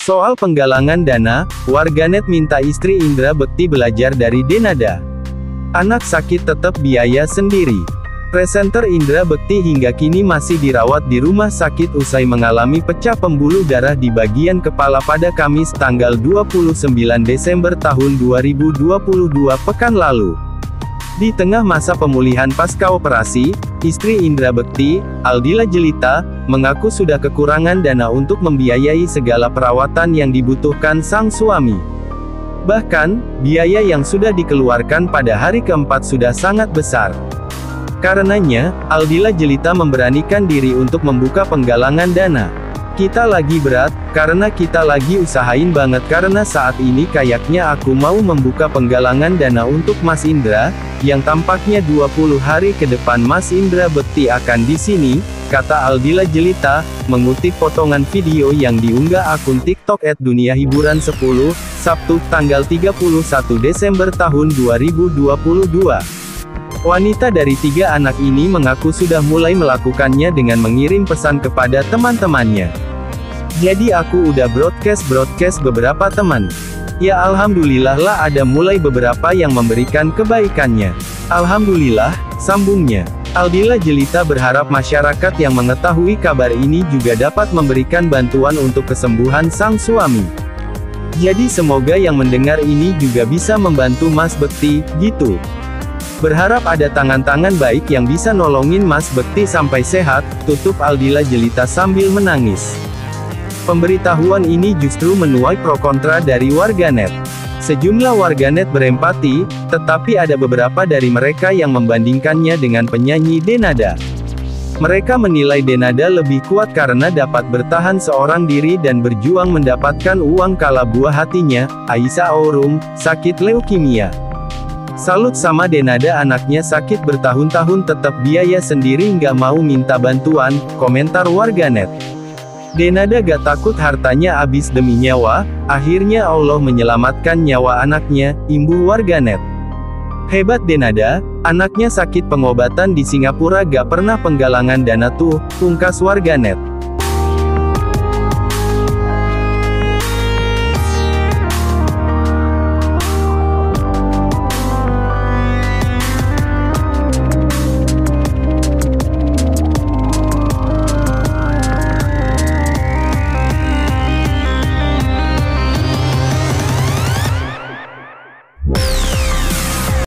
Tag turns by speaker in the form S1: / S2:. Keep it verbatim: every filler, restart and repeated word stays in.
S1: Soal penggalangan dana, warganet minta istri Indra Bekti belajar dari Denada. Anak sakit tetap biaya sendiri. Presenter Indra Bekti hingga kini masih dirawat di rumah sakit usai mengalami pecah pembuluh darah di bagian kepala pada Kamis tanggal dua puluh sembilan Desember tahun dua ribu dua puluh dua pekan lalu. Di tengah masa pemulihan pasca operasi, istri Indra Bekti, Aldila Jelita, mengaku sudah kekurangan dana untuk membiayai segala perawatan yang dibutuhkan sang suami. Bahkan, biaya yang sudah dikeluarkan pada hari keempat sudah sangat besar. Karenanya, Aldila Jelita memberanikan diri untuk membuka penggalangan dana. Kita lagi berat, karena kita lagi usahain banget karena saat ini kayaknya aku mau membuka penggalangan dana untuk Mas Indra, yang tampaknya dua puluh hari ke depan Mas Indra Bekti akan di sini, kata Aldila Jelita, mengutip potongan video yang diunggah akun TikTok et dunia hiburan sepuluh, Sabtu, tanggal tiga puluh satu Desember tahun dua ribu dua puluh dua. Wanita dari tiga anak ini mengaku sudah mulai melakukannya dengan mengirim pesan kepada teman-temannya. Jadi aku udah broadcast-broadcast beberapa teman. Ya alhamdulillah lah ada mulai beberapa yang memberikan kebaikannya. Alhamdulillah, sambungnya. Aldila Jelita berharap masyarakat yang mengetahui kabar ini juga dapat memberikan bantuan untuk kesembuhan sang suami. Jadi semoga yang mendengar ini juga bisa membantu Mas Bekti, gitu. Berharap ada tangan-tangan baik yang bisa nolongin Mas Bekti sampai sehat, tutup Aldila Jelita sambil menangis. Pemberitahuan ini justru menuai pro kontra dari warganet. Sejumlah warganet berempati, tetapi ada beberapa dari mereka yang membandingkannya dengan penyanyi Denada. Mereka menilai Denada lebih kuat karena dapat bertahan seorang diri dan berjuang mendapatkan uang kala buah hatinya, Aisyah Aurum, sakit leukemia. Salut sama Denada, anaknya sakit bertahun-tahun tetap biaya sendiri nggak mau minta bantuan, komentar warganet. Denada gak takut hartanya habis demi nyawa, akhirnya Allah menyelamatkan nyawa anaknya, imbuh warganet. Hebat Denada, anaknya sakit pengobatan di Singapura gak pernah penggalangan dana tuh, pungkas warganet.